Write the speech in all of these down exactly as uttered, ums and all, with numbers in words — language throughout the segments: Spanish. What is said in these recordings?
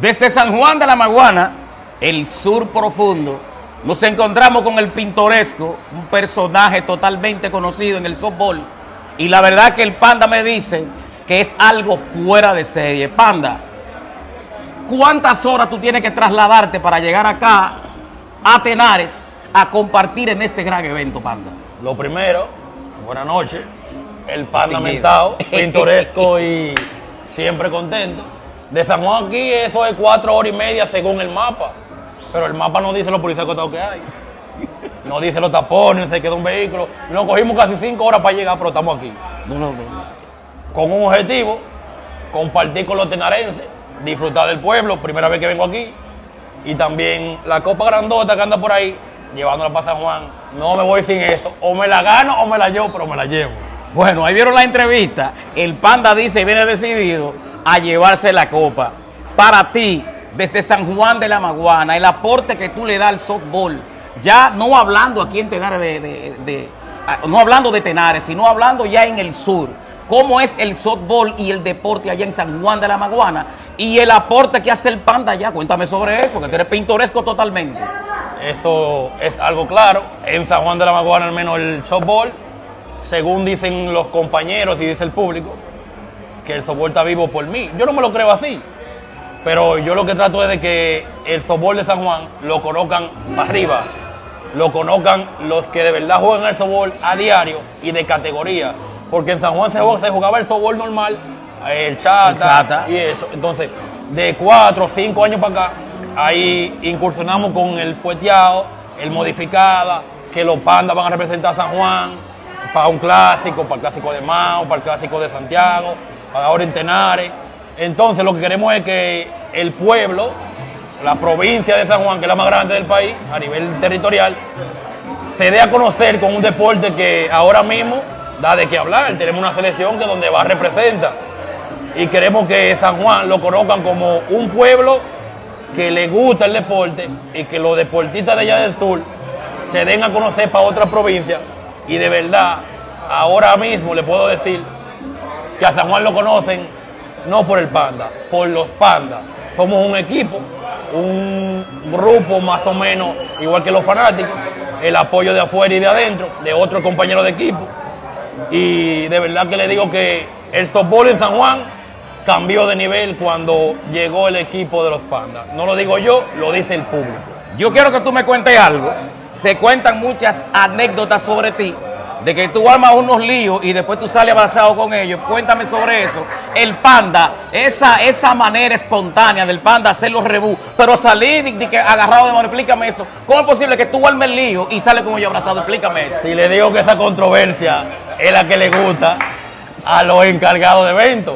Desde San Juan de la Maguana, el sur profundo, nos encontramos con el pintoresco, un personaje totalmente conocido en el softball. Y la verdad que el Panda me dice que es algo fuera de serie. Panda, ¿cuántas horas tú tienes que trasladarte para llegar acá a Tenares a compartir en este gran evento, Panda? Lo primero, buenas noches. El Panda mentado, pintoresco y siempre contento. De San Juan aquí eso es cuatro horas y media según el mapa. Pero el mapa no dice los policías acotados que hay. No dice los tapones, se queda un vehículo. Nos cogimos casi cinco horas para llegar, pero estamos aquí. No, no, no. Con un objetivo, compartir con los tenarenses, disfrutar del pueblo, primera vez que vengo aquí. Y también la copa grandota que anda por ahí, llevándola para San Juan. No me voy sin eso. O me la gano o me la llevo, pero me la llevo. Bueno, ahí vieron la entrevista. El Panda dice y viene decidido a llevarse la copa. Para ti, desde San Juan de la Maguana, el aporte que tú le das al softball, ya no hablando aquí en Tenares, de, de, de, no hablando de Tenares, sino hablando ya en el sur, ¿cómo es el softball y el deporte allá en San Juan de la Maguana? Y el aporte que hace el Panda allá, cuéntame sobre eso, que tú eres pintoresco totalmente. Eso es algo claro. En San Juan de la Maguana, al menos el softball, según dicen los compañeros y dice el público, que el softball está vivo por mí. Yo no me lo creo así, pero yo lo que trato es de que el softball de San Juan lo conozcan para arriba, lo conozcan los que de verdad juegan el softball a diario y de categoría, porque en San Juan se, se jugaba el softball normal, el chata, el chata y eso. Entonces, de cuatro o cinco años para acá, ahí incursionamos con el fueteado, el modificada, que los Pandas van a representar a San Juan para un clásico, para el clásico de Mao, para el clásico de Santiago, para ahora en Tenares. Entonces lo que queremos es que el pueblo, la provincia de San Juan, que es la más grande del país a nivel territorial, se dé a conocer con un deporte que ahora mismo da de qué hablar. Tenemos una selección que donde va representa y queremos que San Juan lo conozcan como un pueblo que le gusta el deporte y que los deportistas de allá del sur se den a conocer para otras provincias. Y de verdad, ahora mismo le puedo decir que a San Juan lo conocen no por el Panda, por los Pandas. Somos un equipo, un grupo más o menos igual que los fanáticos, el apoyo de afuera y de adentro, de otros compañeros de equipo. Y de verdad que le digo que el softball en San Juan cambió de nivel cuando llegó el equipo de los Pandas. No lo digo yo, lo dice el público. Yo quiero que tú me cuentes algo. Se cuentan muchas anécdotas sobre ti, de que tú armas unos líos y después tú sales avanzado con ellos. Cuéntame sobre eso. El Panda, esa, esa manera espontánea del Panda hacer los rebús, pero salir de, de que agarrado de mano, explícame eso. ¿Cómo es posible que tú armes el lío y sales con ellos abrazados? Explícame eso. Si le digo que esa controversia es la que le gusta a los encargados de eventos.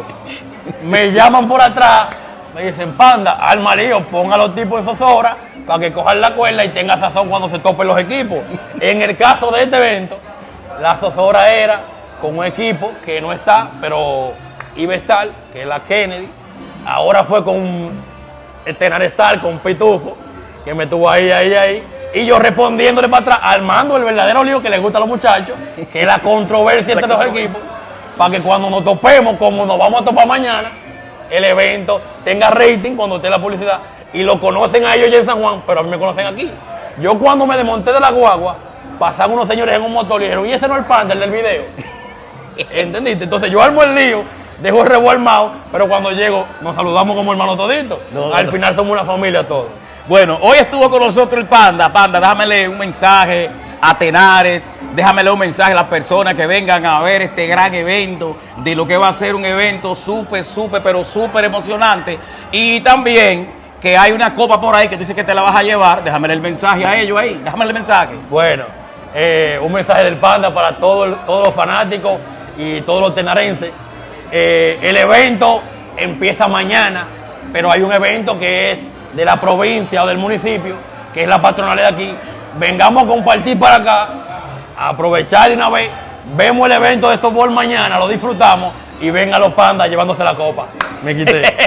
Me llaman por atrás, me dicen, Panda, arma lío, ponga a los tipos en zozobra para que cojan la cuerda y tenga sazón cuando se topen los equipos. En el caso de este evento, la zozobra era con un equipo que no está, pero iba a estar, que es la Kennedy. Ahora fue con el Tenares Star, con Pitufo, que me tuvo ahí, ahí, ahí. Y yo respondiéndole para atrás, armando el verdadero lío que les gusta a los muchachos, que es la controversia entre los equipos, para que cuando nos topemos, como nos vamos a topar mañana, el evento tenga rating cuando esté la publicidad. Y lo conocen a ellos ya en San Juan, pero a mí me conocen aquí. Yo cuando me desmonté de la guagua, pasaban unos señores en un motor y dijeron, ¿y ese no es el Panda, el del video? ¿Entendiste? Entonces yo armo el lío, dejo el revuelo armado, pero cuando llego nos saludamos como hermanos toditos. No, Al no. final somos una familia todos. Bueno, hoy estuvo con nosotros el Panda. Panda, déjame leer un mensaje a Tenares, déjame leer un mensaje a las personas que vengan a ver este gran evento, de lo que va a ser un evento súper, súper, pero súper emocionante. Y también que hay una copa por ahí que tú dices que te la vas a llevar. Déjame leer el mensaje a ellos ahí, déjame leer el mensaje. Bueno, eh, un mensaje del Panda para todo, todos los fanáticos y todos los tenarenses. Eh, el evento empieza mañana, pero hay un evento que es de la provincia o del municipio, que es la patronalidad de aquí. Vengamos a compartir para acá, a aprovechar de una vez, vemos el evento de softball mañana, lo disfrutamos y vengan los Pandas llevándose la copa. Me quité.